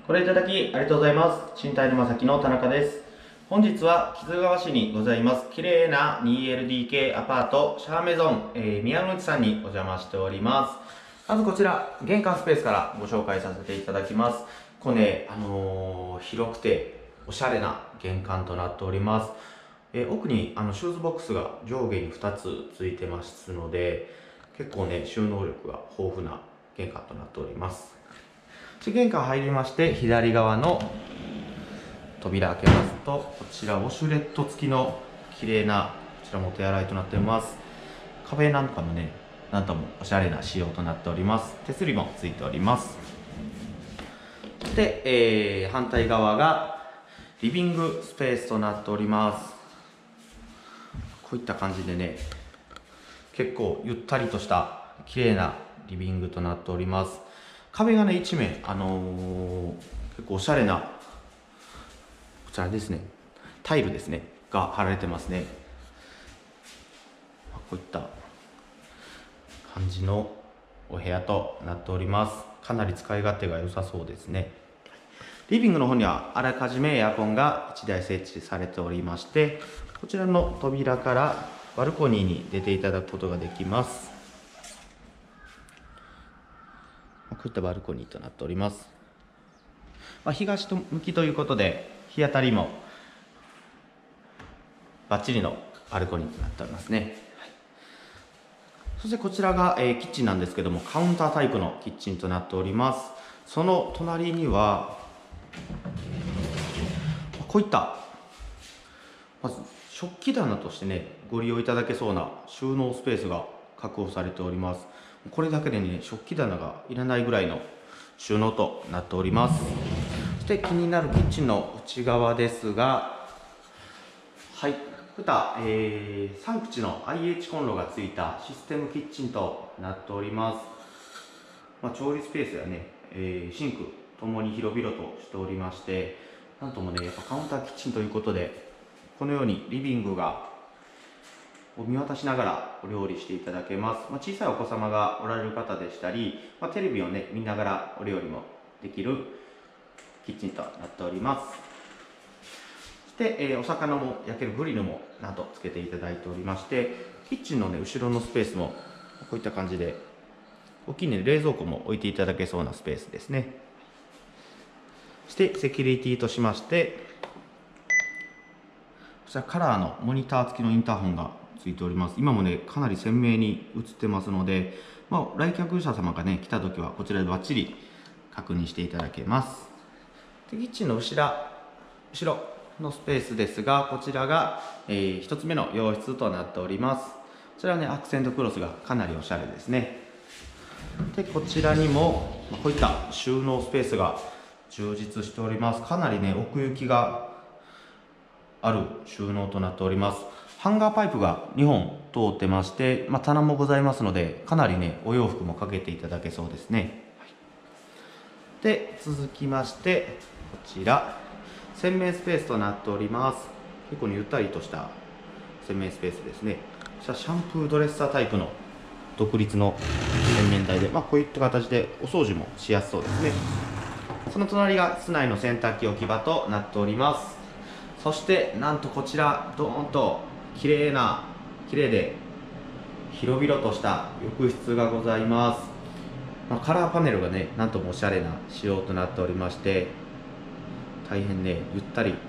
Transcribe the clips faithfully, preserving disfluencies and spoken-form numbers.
ご覧いただきありがとうございます。賃貸沼崎の田中です。本日は木津川市にございます綺麗な にエルディーケー アパートシャーメゾン、えー、宮之内さんにお邪魔しております。まずこちら玄関スペースからご紹介させていただきます。これね、あのー、広くておしゃれな玄関となっております。えー、奥にあのシューズボックスが上下にふたつついてますので、結構ね収納力が豊富な玄関となっております。玄関入りまして左側の扉開けますと、こちらウォシュレット付きの綺麗なこちらも手洗いとなっております。壁なんかもね、なんともおしゃれな仕様となっております。手すりもついております。で、えー、反対側がリビングスペースとなっております。こういった感じでね、結構ゆったりとした綺麗なリビングとなっております。壁がね一面、あのー、結構おしゃれなこちらですね、タイルですねが貼られてますね。こういった感じのお部屋となっております。かなり使い勝手が良さそうですね。リビングの方にはあらかじめエアコンがいちだい設置されておりまして、こちらの扉からバルコニーに出ていただくことができます。こういったバルコニーとなっております。まあ、東向きということで日当たりもバッチリのバルコニーとなっておりますね。はい、そしてこちらが、えー、キッチンなんですけども、カウンタータイプのキッチンとなっております。その隣にはこういったまず食器棚としてねご利用いただけそうな収納スペースが確保されております。これだけでね食器棚がいらないぐらいの収納となっております。そして気になるキッチンの内側ですが、はい、こういった、えー、さん口の アイエイチ コンロがついたシステムキッチンとなっております。まあ、調理スペースやね、えー、シンクともに広々としておりまして、なんともねやっぱカウンターキッチンということで、このようにリビングがを見渡しながらお料理していただけます。まあ、小さいお子様がおられる方でしたり、まあ、テレビをね見ながらお料理もできるキッチンとなっております。そして、えー、お魚も焼けるグリルもなんとつけていただいておりまして、キッチンのね後ろのスペースもこういった感じで大きいね冷蔵庫も置いていただけそうなスペースですね。そしてセキュリティとしまして、こちらカラーのモニター付きのインターホンがついております。今もねかなり鮮明に映ってますので、まあ、来客者様がね来た時はこちらでバッチリ確認していただけます。でキッチンの後ろ後ろのスペースですが、こちらが、えー、ひとつめの洋室となっております。こちらはねアクセントクロスがかなりおしゃれですね。でこちらにもこういった収納スペースが充実しております。かなりね奥行きがある収納となっております。ハンガーパイプがにほん通ってまして、まあ、棚もございますので、かなりねお洋服もかけていただけそうですね。はい、で続きましてこちら洗面スペースとなっております。結構、ね、ゆったりとした洗面スペースですね。こちらシャンプードレッサータイプの独立の洗面台で、まあ、こういった形でお掃除もしやすそうですね。その隣が室内の洗濯機置き場となっております。そしてなんとこちらドーンと綺麗な綺麗で広々とした浴室がございます。まあ、カラーパネルがねなんともおしゃれな仕様となっておりまして、大変ねゆったり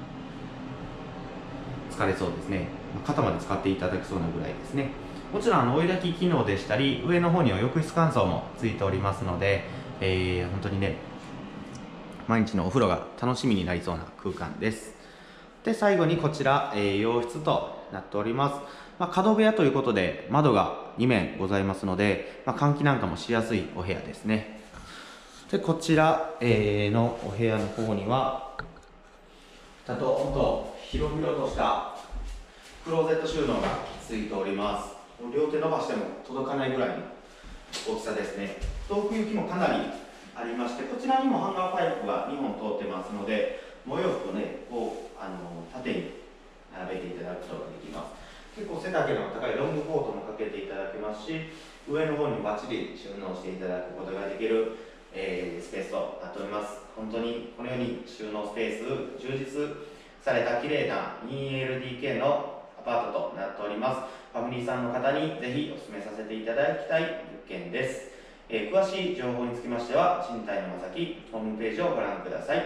疲れそうですね。肩まで使っていただけそうなぐらいですね。もちろんあの追い焚き機能でしたり、上の方には浴室乾燥もついておりますので、えー、本当にね毎日のお風呂が楽しみになりそうな空間です。で最後にこちら、えー、洋室となっております。まあ、角部屋ということで窓がに面ございますので、まあ、換気なんかもしやすいお部屋ですね。でこちら、えー、のお部屋の方にはだとほんと広々としたクローゼット収納がついております。両手伸ばしても届かないぐらいの大きさですね。奥行きもかなりありまして、こちらにもハンガーパイプがにほん通ってますので、お洋服をねこうあの縦に並べていただくことができます。結構背丈の高いロングコートもかけていただけますし、上の方にバッチリ収納していただくことができるえー、スペースとなっております。本当にこのように収納スペース充実された綺麗な にエルディーケー のアパートとなっております。ファミリーさんの方にぜひお勧めさせていただきたい物件です。えー、詳しい情報につきましては賃貸のまさきホームページをご覧ください。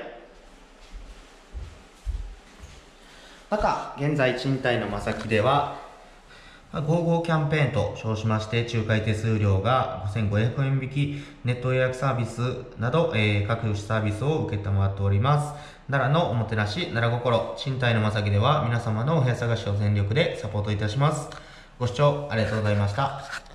また現在賃貸のまさきではゴーゴーキャンペーンと称しまして、仲介手数料がごせんごひゃくえん引き、ネット予約サービスなど、えー、各種サービスを受けたまっております。奈良のおもてなし、奈良心、賃貸のまさきでは皆様のお部屋探しを全力でサポートいたします。ご視聴ありがとうございました。